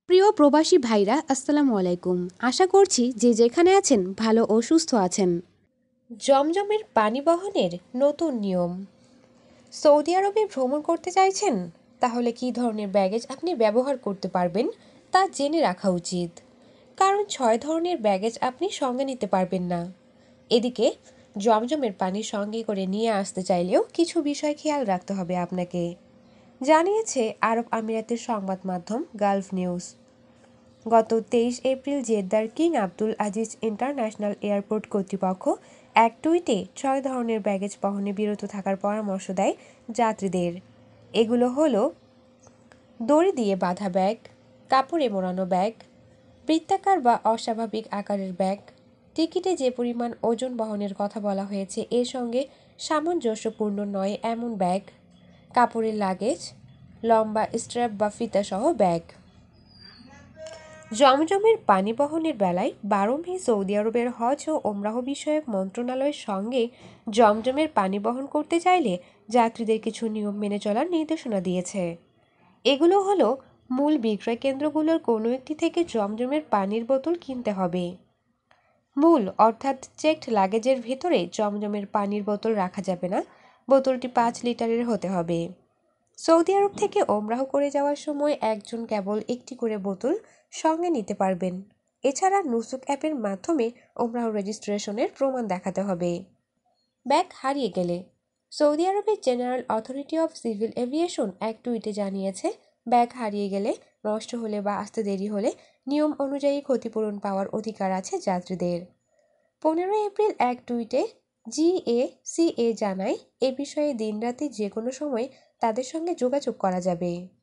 প্রিয় প্রবাসী ভাইরা, আসসালামু আলাইকুম। আশা করছি যে যেখানে আছেন ভালো ও সুস্থ আছেন। জমজমের পানি বহনের নতুন নিয়ম। সৌদি আরবে ভ্রমণ করতে চাইছেন? তাহলে কী ধরনের ব্যাগেজ আপনি ব্যবহার করতে পারবেন তা জেনে রাখা উচিত। কারণ 6 ধরনের ব্যাগেজ আপনি সঙ্গে নিতে পারবেন না। এদিকে জমজমের পানি সঙ্গে করে নিয়ে আসতে চাইলেও কিছু বিষয় খেয়াল রাখতে হবে আপনাকে, জানিয়েছে আরব আমিরাতের সংবাদ মাধ্যম গালফ নিউজ। গত 23 এপ্রিল জেদ্দার King Abdul Aziz international airport কর্তৃপক্ষ এক টুইটে 6 ধরনের ব্যাগেজ বহনে বিরত থাকার পরামর্শ দেয় যাত্রীদের। এগুলো হলো: দড়ি দিয়ে বাঁধা ব্যাগ, কাপড়ে মোড়ানো ব্যাগ, বৃত্তাকার বা অস্বাভাবিক আকারের ব্যাগ, টিকিটে যে পরিমাণ ওজন বহনের কথা বলা হয়েছে এর সঙ্গে সামঞ্জস্যপূর্ণ নয় এমন ব্যাগ, কাপড়ের লাগেজ, লম্বা স্ট্র্যাপ বা ফিতাসহ ব্যাগ। জমজমের পানি বহনের বেলায় 12 মে সৌদি আরবের হজ ও ওমরাহ বিষয়ক মন্ত্রণালয়ের সঙ্গে জমজমের পানি বহন করতে চাইলে যাত্রীদের কিছু নিয়ম মেনে চলার নির্দেশনা দিয়েছে। এগুলো হলো: মূল বিক্রয় কেন্দ্রগুলোর কোনো একটি থেকে জমজমের পানির বোতল কিনতে হবে। মূল অর্থাৎ চেকড লাগেজের ভেতরে জমজমের পানির বোতল রাখা যাবে না, বোতলটি 5 লিটারের হতে হবে। সৌদি আরব থেকে ওমরাহ করে যাওয়ার সময় একজন কেবল একটি করে বোতল সঙ্গে নিতে পারবেন। এছাড়া নুসুক অ্যাপের মাধ্যমে ওমরাহ রেজিস্ট্রেশনের প্রমাণ দেখাতে হবে। ব্যাগ হারিয়ে গেলে সৌদি আরবের General Authority of Civil Aviation এক টুইটে জানিয়েছে, ব্যাগ হারিয়ে গেলে, নষ্ট হলে বা আসতে দেরি হলে নিয়ম অনুযায়ী ক্ষতিপূরণ পাওয়ার অধিকার আছে যাত্রীদের। 15 এপ্রিল এক টুইটে জিএসিএ জানায়, এ বিষয়ে দিনরাতে যে কোনো সময় তাদের সঙ্গে যোগাযোগ করা যাবে।